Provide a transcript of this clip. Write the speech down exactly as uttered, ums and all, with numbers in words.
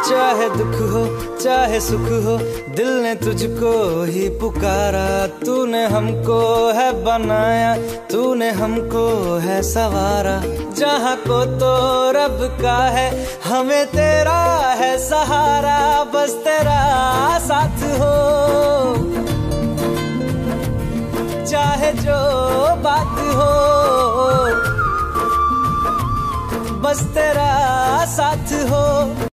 चाहे दुख हो चाहे सुख हो, दिल ने तुझको ही पुकारा। तूने हमको है बनाया, तूने हमको है सवारा। जहाँ को तो रब का है, हमें तेरा है सहारा। बस तेरा साथ हो, चाहे जो बात हो, बस तेरा साथ हो।